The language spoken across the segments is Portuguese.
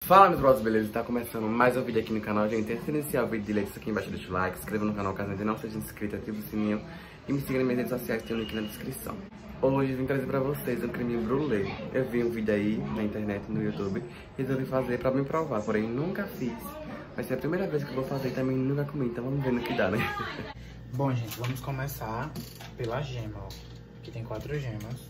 Fala meus brothers, beleza? Tá começando mais um vídeo aqui no canal, gente. Antes de iniciar o vídeo, deixa isso aqui embaixo, deixa o like, se inscreva no canal caso ainda não seja inscrito, ativa o sininho e me siga nas minhas redes sociais, tem o link na descrição. Hoje eu vim trazer pra vocês um creme brulee. Eu vi um vídeo aí na internet, no YouTube, resolvi fazer pra me provar, porém nunca fiz. Vai ser a primeira vez que eu vou fazer e também nunca comi, então vamos ver no que dá, né? Bom, gente, vamos começar pela gema, ó. Aqui tem 4 gemas.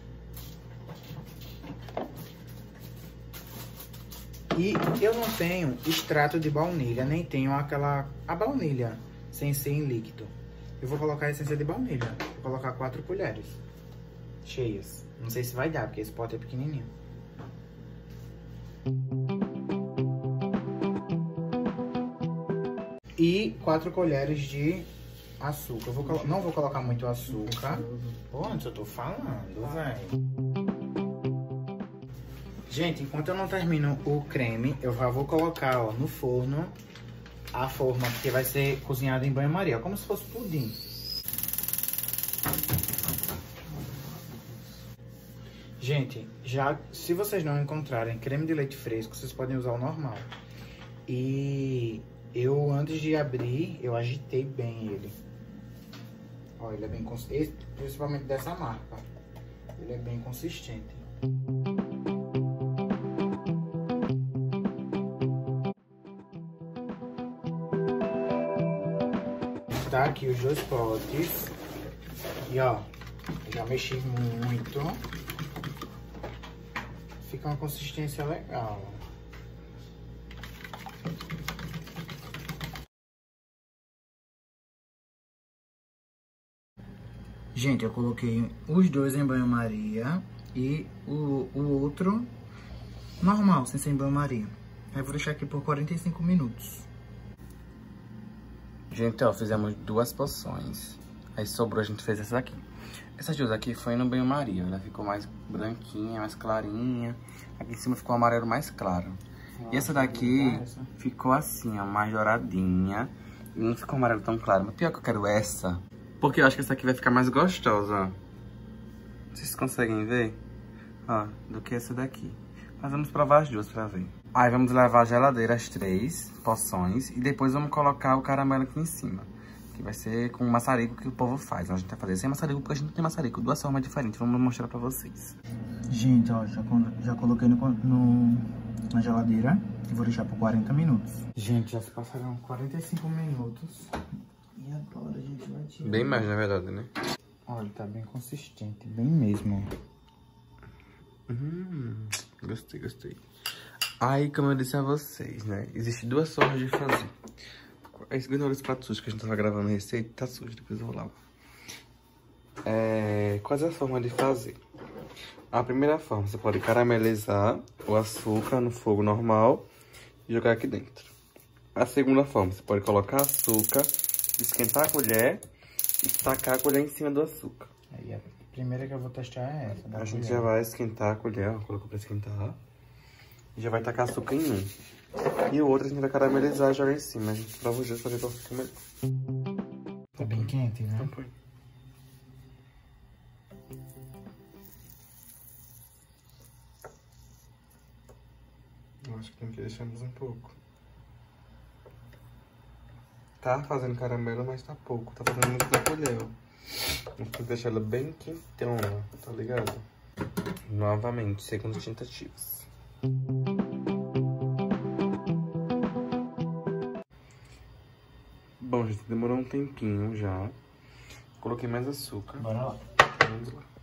E eu não tenho extrato de baunilha, nem tenho a baunilha sem ser em líquido. Eu vou colocar a essência de baunilha. Vou colocar 4 colheres cheias. Não sei se vai dar, porque esse pote é pequenininho. E 4 colheres de açúcar. Não vou colocar muito açúcar. Pô, antes eu tô falando, velho. Gente, enquanto eu não termino o creme, eu já vou colocar, ó, no forno a forma que vai ser cozinhada em banho-maria, como se fosse pudim. Gente, se vocês não encontrarem creme de leite fresco, vocês podem usar o normal. E eu, antes de abrir, eu agitei bem ele. Ó, ele é bem consistente, principalmente dessa marca. Ele é bem consistente. Tá aqui os 2 potes. E ó, já mexi muito. Fica uma consistência legal. Gente, eu coloquei os 2 em banho-maria e o outro normal, sem ser em banho-maria. Aí vou deixar aqui por 45 minutos. Gente, ó, fizemos 2 poções. Aí sobrou, a gente fez essa daqui. Essas 2 aqui foi no banho-maria. Ela ficou mais branquinha, mais clarinha. Aqui em cima ficou amarelo mais claro. E essa daqui ficou assim, ó, mais douradinha. E não ficou amarelo tão claro. Mas pior que eu quero essa, porque eu acho que essa aqui vai ficar mais gostosa, ó. Vocês conseguem ver? Ó, do que essa daqui. Mas vamos provar as 2 pra ver. Aí vamos levar à geladeira as 3 poções e depois vamos colocar o caramelo aqui em cima. Que vai ser com o maçarico que o povo faz. A gente vai fazer sem maçarico porque a gente não tem maçarico. 2 formas diferentes, vamos mostrar pra vocês. Gente, ó, já coloquei na geladeira e vou deixar por 40 minutos. Gente, já se passaram 45 minutos. E agora a gente vai tirar. Bem mais, na verdade, né? Olha, tá bem consistente, bem mesmo. Gostei. Aí, como eu disse a vocês, né? Existem 2 formas de fazer. Ignora esse prato sujo que a gente tava gravando a receita. Tá sujo, depois eu vou lavar. Quais é a forma de fazer? A primeira forma, você pode caramelizar o açúcar no fogo normal e jogar aqui dentro. A segunda forma, você pode colocar açúcar, esquentar a colher e tacar a colher em cima do açúcar. Aí a primeira que eu vou testar é essa. A gente já vai esquentar a colher, ó, colocou pra esquentar. E já vai tacar açúcar em um. E o outro a gente vai caramelizar e jogar em cima. A gente prova os 2 pra ver qual fica melhor. Tá bem quente, né? Então põe. Eu acho que tem que deixar mais um pouco. Tá fazendo caramelo, mas tá pouco. Tá fazendo muito na colher, ó. Tem que deixar ela bem quentona, tá ligado? Novamente, segundas tentativas. Bom, gente, demorou um tempinho já. Coloquei mais açúcar. Bora lá. Vamos lá.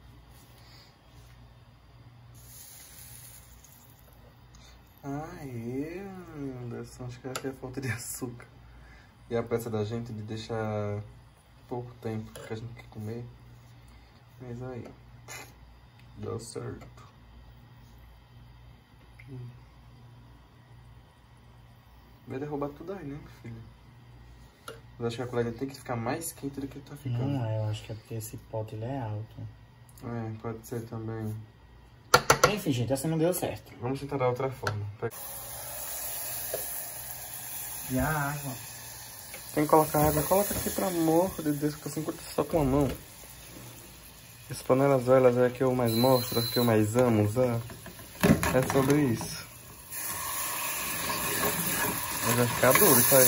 Aê, Anderson, acho que aqui é falta de açúcar. E a pressa da gente de deixar pouco tempo que a gente quer comer. Mas aí, deu certo. Vai derrubar tudo aí, né, meu filho? Mas acho que a colher tem que ficar mais quente do que tá ficando. Não é, eu acho que é porque esse pote ele é alto. Pode ser também. Enfim, gente, essa não deu certo. Vamos tentar dar outra forma. E a água? Tem que colocar água. Coloca aqui, pelo amor de Deus, que eu tô só com a mão. As panelas velhas é a que eu mais mostro, a que eu mais amo usar. É sobre isso. Mas vai ficar duro isso aí.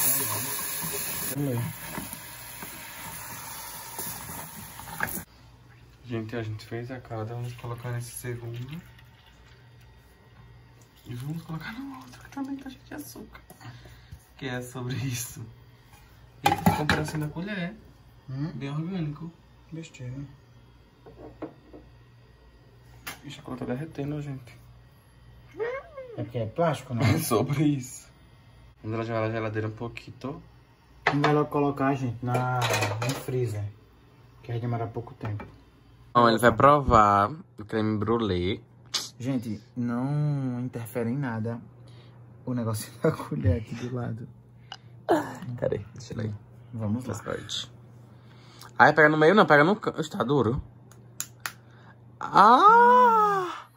Gente, a gente fez a calda, vamos colocar nesse segundo. E vamos colocar no outro, que também tá cheio de açúcar. Que é sobre isso. E ficou um pedacinho da colher. Bem orgânico. Besteira. E a chocolate tá derretendo, gente. É que é plástico, né? Sobre isso. Vamos levar na geladeira um pouquinho. Melhor colocar, gente, no freezer. Que vai demorar pouco tempo. Então, ele vai provar o creme brulee. Gente, não interfere em nada o negócio da colher aqui do lado. Cadê? Deixa ele aí. Vamos lá. Aí pega no meio, não, pega no canto. Está duro. Ah!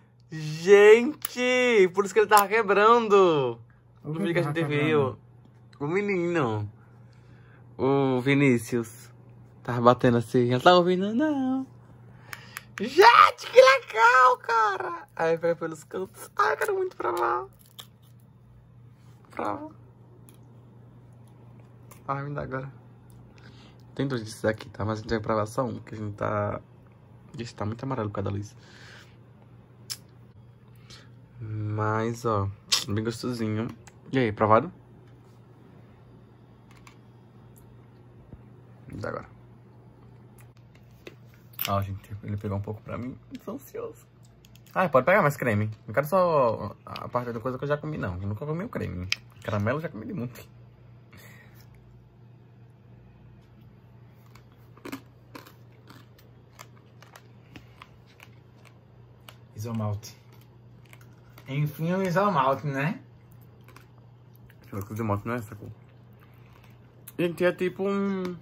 Gente! Por isso que ele tava quebrando. No vídeo que a gente viu. O menino. O Vinícius. Tava batendo assim. Ele tá ouvindo, não. Gente, que legal, cara! Aí pega pelos cantos. Ai, eu quero muito provar. Prova. Ai, me dá agora. Tem dois desses aqui, tá? Mas a gente vai provar só um, porque a gente tá... Ixi, tá muito amarelo por causa da luz. Mas, ó, bem gostosinho. E aí, provado? Me dá agora. Ó, gente, ele pegou um pouco pra mim. Tô ansioso. Ah, pode pegar mais creme. Não quero só a parte da coisa que eu já comi, não. Eu nunca comi o creme. Caramelo eu já comi de muito. Isomalte. Enfim, o isomalte, né? Deixa eu ver que o isomalte não é essa cor. Gente, é tipo um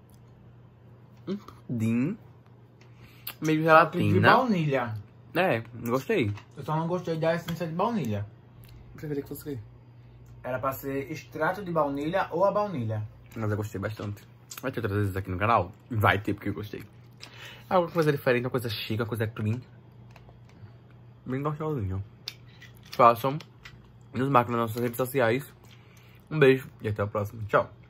pudim. Meio gelatina. De baunilha. É, não gostei. Eu só não gostei da essência de baunilha. Preferia que fosse. Era pra ser extrato de baunilha ou a baunilha. Mas eu gostei bastante. Vai ter outras vezes aqui no canal? Vai ter, porque eu gostei. Alguma coisa diferente, uma coisa chique, uma coisa clean. Bem gostosinho. Façam. Nos marquem nas nossas redes sociais. Um beijo e até o próximo. Tchau.